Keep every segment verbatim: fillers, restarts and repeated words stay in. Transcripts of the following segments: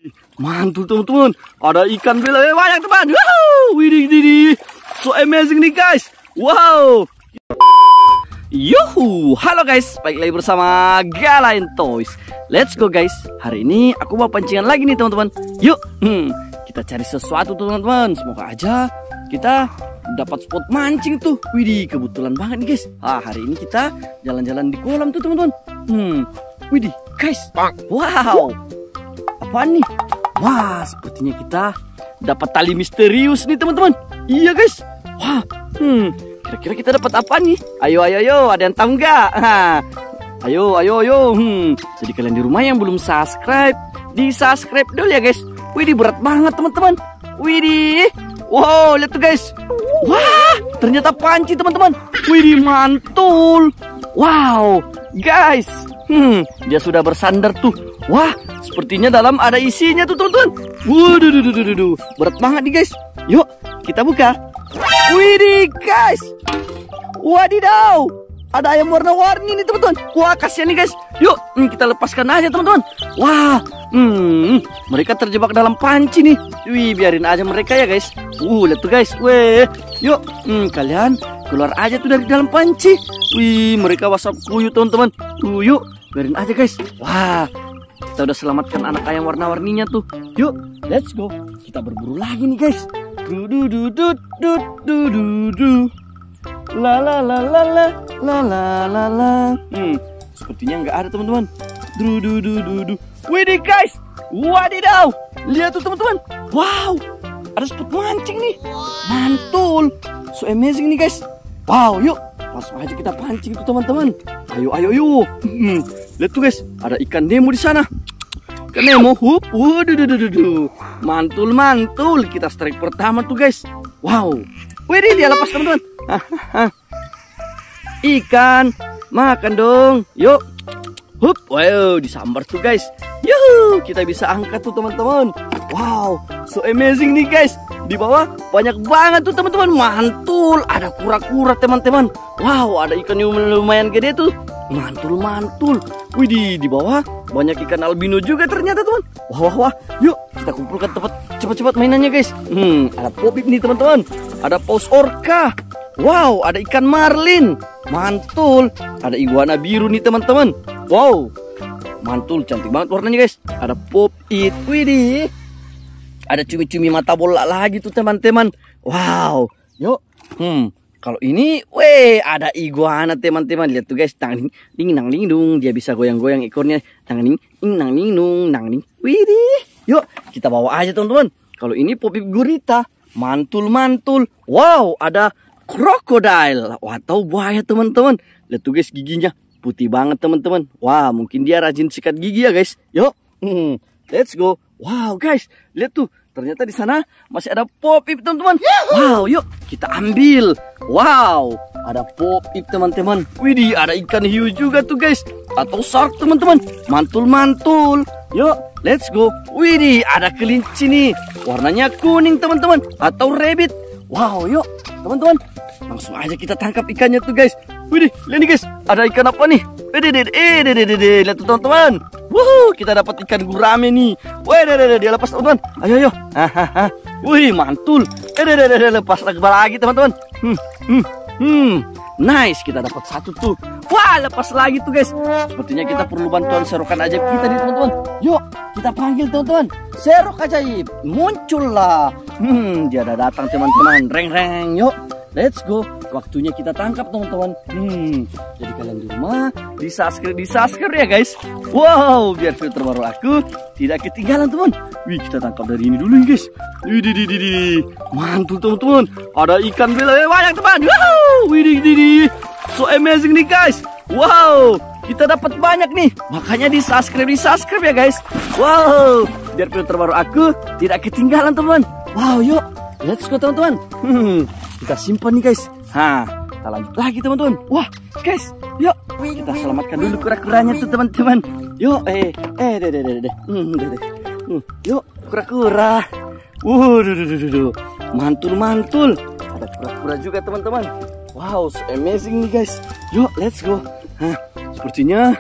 Mantul teman-teman, ada ikan bela banyak teman. Wow, widih widih, so amazing nih guys. Wow. Yuhu, halo guys, balik lagi bersama Galain Toys. Let's go guys. Hari ini aku mau pancingan lagi nih teman-teman. Yuk, hmm, kita cari sesuatu teman-teman. Semoga aja kita dapat spot mancing tuh. Widih, kebetulan banget nih guys. Ah, hari ini kita jalan-jalan di kolam tuh teman-teman. Hmm, widih guys. Wow, apaan nih? Wah, sepertinya kita dapat tali misterius nih teman-teman. Iya guys. Wah, hmm, kira-kira kita dapat apa nih? Ayo, ayo, ayo, ada yang tahu nggak? Ayo, ayo, ayo. Hmm, jadi kalian di rumah yang belum subscribe, di subscribe dulu ya guys. Widih, berat banget teman-teman. Widih, wow, lihat tuh guys. Wah, ternyata panci teman-teman. Widih, mantul. Wow, guys. Hmm, dia sudah bersandar tuh. Wah, sepertinya dalam ada isinya tuh teman-teman. Waduh, duh, duh, duh, duh. Berat banget nih guys. Yuk, kita buka. Widih guys. Wadidaw, ada ayam warna-warni nih teman-teman. Wah, kasihan nih guys. Yuk, hmm, kita lepaskan aja teman-teman. Wah, hmm, mereka terjebak dalam panci nih. Wih, biarin aja mereka ya guys. Uh, lihat tuh guys. Weh, yuk, hmm, kalian keluar aja tuh dari dalam panci. Wih, mereka wasap kuyup teman-teman. Uh, yuk, biarin aja guys. Wah, kita udah selamatkan anak ayam warna-warninya tuh. Yuk, let's go. Kita berburu lagi nih guys. Du du du du du du du du. La la la la la la la la la. Hmm, sepertinya nggak ada teman-teman. Du du du du du. Widih guys, wadidaw. Lihat tuh teman-teman. Wow, ada spot mancing nih. Mantul, so amazing nih guys. Wow, yuk langsung aja kita pancing tuh teman-teman. Ayo, ayo, yuk. Hmm, lihat tuh guys, ada ikan Nemo di sana. Ikan Nemo, hup, waduh, duh, duh, duh, duh. Mantul, mantul. Kita strike pertama tuh guys. Wow, widih, dia lepas teman-teman. Ikan, makan dong. Yuk, hup, wow, disambar tuh guys. Yuhu, kita bisa angkat tuh teman-teman. Wow, so amazing nih guys. Di bawah banyak banget tuh teman-teman. Mantul, ada kura-kura teman-teman. Wow, ada ikan yang lumayan gede tuh. Mantul, mantul. Widih, di bawah banyak ikan albino juga ternyata teman. Wah, wah, wah. Yuk, kita kumpulkan tempat cepat-cepat mainannya guys. Hmm, ada popip nih teman-teman. Ada paus orca. Wow, ada ikan marlin. Mantul, ada iguana biru nih teman-teman. Wow, mantul, cantik banget warnanya guys. Ada popit. Widih, ada cumi-cumi mata bola lagi tuh teman-teman. Wow, yuk. Hmm, kalau ini, weh, ada iguana teman-teman. Lihat tuh guys, tang ding nang ding dung. Dia bisa goyang-goyang ekornya. Tang ding nang ding dung nang ding. Widih, yuk kita bawa aja teman-teman. Kalau ini popip gurita, mantul-mantul. Wow, ada krokodil atau buaya teman-teman. Lihat tuh guys, giginya putih banget teman-teman. Wah, mungkin dia rajin sikat gigi ya guys. Yuk, hmm, let's go. Wow guys, lihat tuh, ternyata di sana masih ada popip teman-teman. Wow, yuk kita ambil. Wow, ada popip teman-teman. Widih, ada ikan hiu juga tuh guys, atau shark teman-teman. Mantul-mantul. Yuk, let's go. Widih, ada kelinci nih, warnanya kuning teman-teman, atau rabbit. Wow, yuk teman-teman, langsung aja kita tangkap ikannya tuh guys. Widih, lihat nih guys, ada ikan apa nih? Eh, deh, eh, deh, deh, deh, lihat tuh teman-teman. Wuh, kita dapat ikan gurame nih. Wih, deh, deh, dia lepas teman-teman. Ayo, ayo. Hahaha. Wih, mantul. Eh, deh, deh, deh, lepas lagi teman-teman. Hmm, hmm, hmm. Nice, kita dapat satu tuh. Wah, lepas lagi tuh guys. Sepertinya kita perlu bantuan serokan ajaib kita nih teman-teman. Yuk, kita panggil teman-teman. Serok ajaib, muncullah. Hmm, dia udah datang teman-teman. Reng-reng, yuk. Let's go. Waktunya kita tangkap teman-teman. Hmm, jadi kalian di rumah di subscribe, di subscribe ya guys. Wow, biar filter baru aku tidak ketinggalan teman. Wih, kita tangkap dari ini dulu guys. Wih, di di di mantul teman-teman. Ada ikan bela banyak teman. Wow, wih, di di so amazing nih guys. Wow, kita dapat banyak nih. Makanya di subscribe, di subscribe ya guys. Wow, biar filter baru aku tidak ketinggalan teman. Wow, yuk, let's go teman-teman. Hmm, kita simpan nih guys. Nah, kita lanjut lagi teman-teman. Wah, guys, yuk kita selamatkan dulu kura-kuranya tuh teman-teman. Yuk, eh, eh, deh, deh, deh, deh. Hmm, deh, deh. Hmm, yuk, kura-kura. Wuh, duh, duh, duh, duh. Mantul, mantul. Ada kura-kura juga teman-teman. Wow, so amazing nih guys. Yuk, let's go. Nah, sepertinya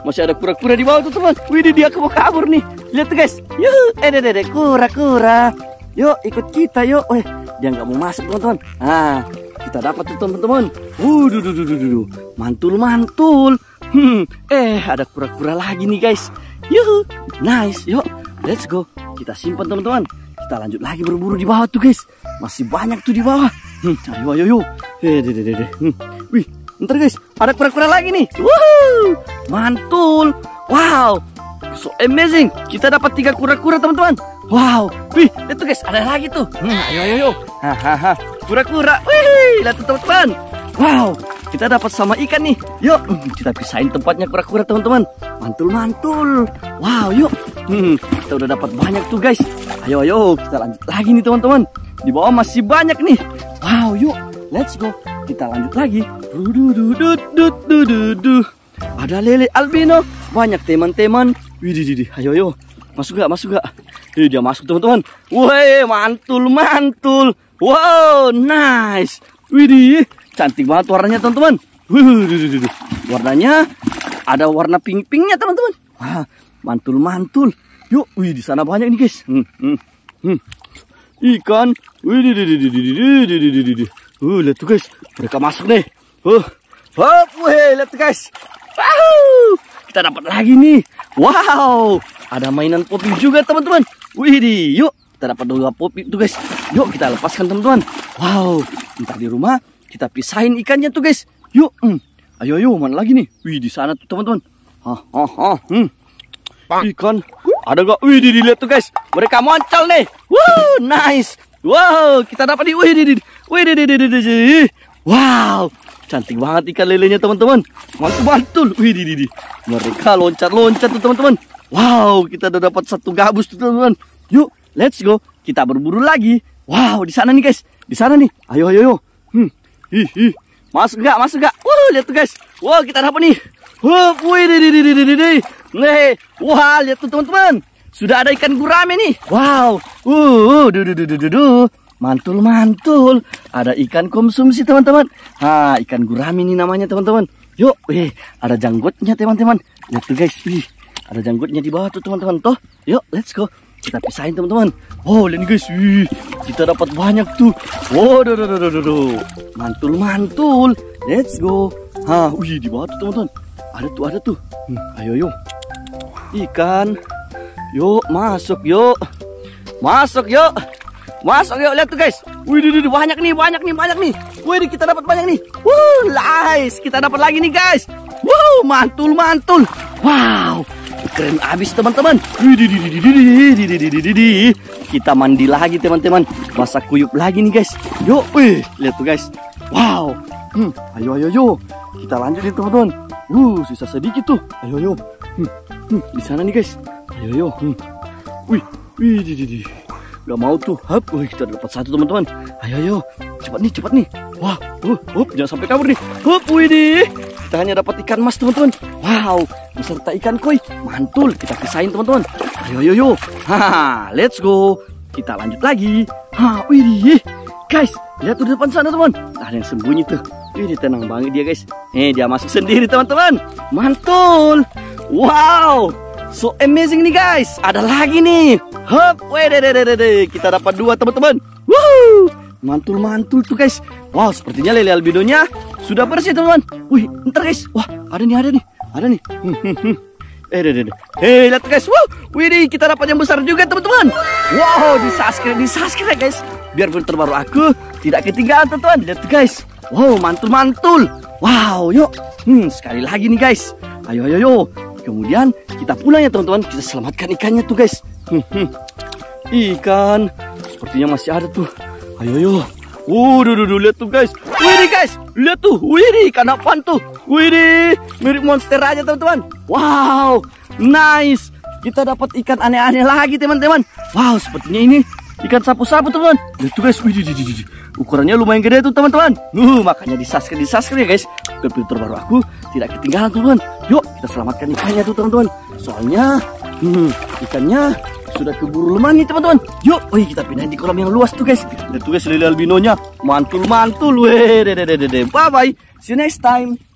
masih ada kura-kura di bawah tuh teman. Wih, dia mau kabur nih. Lihat tuh guys. Yuk, eh deh deh kura-kura. Yuk ikut kita yuk. Weh, dia nggak mau masuk teman-teman. Nah, kita dapat tuh teman-teman. Uh, duh, duh, duh, duh, duh. Mantul mantul. Hmm, eh ada kura-kura lagi nih guys. Yuhu, nice. Yuk, let's go. Kita simpan teman-teman. Kita lanjut lagi berburu di bawah tuh guys. Masih banyak tuh di bawah. Hmm, ayo ayo yuk. Eh deh deh deh. Hmm. Wih, ntar guys, ada kura-kura lagi nih. Wuhu, mantul. Wow, so amazing. Kita dapat tiga kura-kura teman-teman. Wow, wih, lihat tuh guys, ada lagi tuh. Hmm, ayo ayo ayo. Hahaha, kura-kura. Wih, lihat tuh teman-teman. Wow, kita dapat sama ikan nih. Yuk, kita pisahin tempatnya kura-kura teman-teman. Mantul mantul. Wow, yuk. Hmm, kita udah dapat banyak tuh guys. Ayo ayo, kita lanjut lagi nih teman-teman. Di bawah masih banyak nih. Wow, yuk, let's go. Kita lanjut lagi. Dudududududududu. Ada lele albino. Banyak teman-teman. Widih, ayo ayo. Masuk gak? Masuk gak? Eh, dia masuk teman-teman. Woi, mantul mantul. Wow, nice. Widih, cantik banget warnanya teman-teman. Warnanya ada warna pink-pinknya teman-teman. Wah, mantul mantul. Yuk, wih di sana banyak nih guys. Hmm, hmm, hmm. Ikan. Wih, di di di di di di di di. Uh, lihat tuh guys, mereka masuk nih. Uh, hop, wih, lihat tuh guys. Wow, kita dapat lagi nih. Wow, ada mainan popi juga teman-teman. Wih, di, yuk kita dapat dua popi tuh guys. Yuk kita lepaskan teman-teman. Wow, ntar di rumah kita pisahin ikannya tuh guys. Yuk, hmm. Ayo ayo, mana lagi nih? Wih di sana tuh teman-teman. Hah, hah, hah. Hmm. Ikan ada gak? Wih, dilihat tuh guys, mereka muncul nih. Wow, nice. Wow, kita dapat di. Wih, di, di, wih, di, di, di, di, di. Wow, cantik banget ikan lelenya teman-teman. Mantul-mantul. Wih, di, di, di. Mereka loncat-loncat tuh teman-teman. Wow, kita udah dapat satu gabus tuh teman-teman. Yuk, let's go. Kita berburu lagi. Wow, di sana nih guys. Di sana nih. Ayo, ayo, ayo. Hmm. Hi, hi. Masuk gak? Masuk gak? Wow, lihat tuh guys. Wow, kita dapat nih. Hup, wih, di, di, di, di, di, di. Nih, wah, lihat tuh teman-teman. Sudah ada ikan gurame nih. Wow. Uh, duh, duh, duh, duh, duh, duh. Mantul, mantul. Ada ikan konsumsi teman-teman. Ah, ikan gurame nih namanya teman-teman. Yuk, wih, ada janggutnya teman-teman. Lihat tuh guys, wih, ada janggutnya di bawah tuh teman-teman. Toh, yuk, let's go. Kita pisahin teman-teman. Oh, lihat guys, wih, kita dapat banyak tuh. Wow, duh, duh, duh, duh, duh. Mantul, mantul. Let's go. Ah, wih, di bawah tuh teman-teman. Ada tuh, ada tuh. Hmm, ayo, yuk. Ikan. Yuk, masuk, yuk. Masuk, yuk. Masuk, yuk. Lihat tuh guys. Wih, di, di, banyak nih, banyak nih, banyak nih. Wih, kita dapat banyak nih. Wuh, nice. Kita dapat lagi nih guys. Wuh, mantul, mantul. Wow, keren abis teman-teman. Kita mandi lagi teman-teman. Masak kuyup lagi nih guys. Yuk, wih, lihat tuh guys. Wow. Hmm, ayo, ayo, yuk. Kita lanjut nih teman-teman. Uh, sisa sedikit tuh. Ayo, ayo. Hmm, hmm, di sana nih guys. Ayo, ayo. Hmm. Wih, wih, di, di, di. Gak mau tuh. Hup, wih, kita dapat satu teman-teman. Ayo, ayo. Cepat nih, cepat nih. Wah, uh, hup, jangan sampai kabur nih. Hup, wih, di. Kita hanya dapat ikan mas teman-teman. Wow, beserta ikan koi. Mantul, kita pisahin teman-teman. Ayo, ayo, ayo. Haha, let's go. Kita lanjut lagi. Ha, wih, di. Guys, lihat tuh di depan sana teman. Ada yang sembunyi tuh. Wih, tenang banget dia guys. Eh, dia masuk sendiri teman-teman. Mantul. Wow, so amazing nih guys. Ada lagi nih. Hup, weh, deh, deh, deh, deh. Kita dapat dua teman-teman. Woo, mantul, mantul tuh guys. Wow, sepertinya lele albinonya sudah bersih teman-teman. Wih, ntar guys. Wah, ada nih, ada nih, ada nih. Hmm, hmm, hmm. Eh, deh, deh, deh. Hei, lihat guys. Wow, wih, kita dapat yang besar juga teman-teman. Wow, di subscribe, di subscribe guys. Biar video terbaru aku tidak ketinggalan teman-teman. Lihat guys. Wow, mantul, mantul. Wow, yuk. Hmm, sekali lagi nih guys. Ayo, ayo, ayo. Kemudian kita pulang ya teman-teman. Kita selamatkan ikannya tuh guys. Hmm, hmm. Ikan sepertinya masih ada tuh. Ayo, ayo. Waduh, duh, duh, lihat tuh guys. Wih guys, lihat tuh. Wih, ikan apaan tuh? Wih, mirip monster aja teman-teman. Wow, nice. Kita dapat ikan aneh-aneh lagi teman-teman. Wow, sepertinya ini ikan sapu-sapu teman-teman. Lihat tuh guys. Wih, di, di, di, di. Ukurannya lumayan gede tuh teman-teman. Uh, makanya di subscribe, di subscribe ya guys. Biar video terbaru aku tidak ketinggalan teman-teman. Yuk, kita selamatkan ikannya tuh teman-teman. Soalnya, hmm, ikannya sudah keburu lemah nih teman-teman. Yuk, wih, kita pindahin di kolam yang luas tuh guys. Lihat tuh guys, lele albinonya mantul-mantul. Weh, deh, deh, deh, deh. Bye bye. See you next time.